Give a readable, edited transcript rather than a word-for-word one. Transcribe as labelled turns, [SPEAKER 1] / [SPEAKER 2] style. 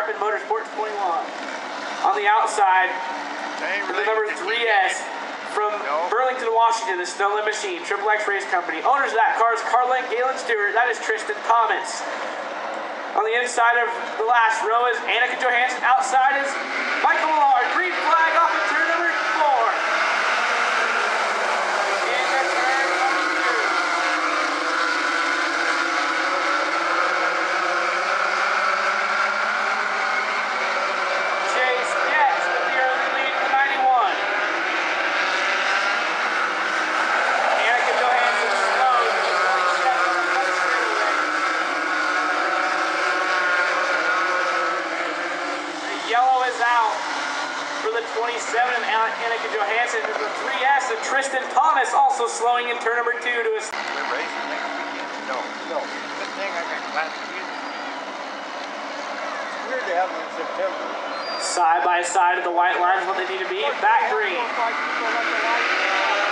[SPEAKER 1] Sharpen Motorsports 21. On the outside, the number 3S from Burlington, Washington, the Snow Limb Machine, Triple X Race Company. Owners of that car is Carla and Galen Stewart. That is Tristan Thomas. On the inside of the last row is Annika Johansson. Outside is Michael Millard. Green flag off of turn number 4. Into turn number 2. Chase gets the early lead in the 91. Annika Johansson slows to the 27 on the front straightaway. Yellow is out for the 27, Annika Johansson. The 3S and Tristan Thomas also slowing in turn number 2 to his.
[SPEAKER 2] We're racing next weekend? No. Good thing I got class music. It's weird to have them in September.
[SPEAKER 1] Side by side of the white line is what they need to be. Back green.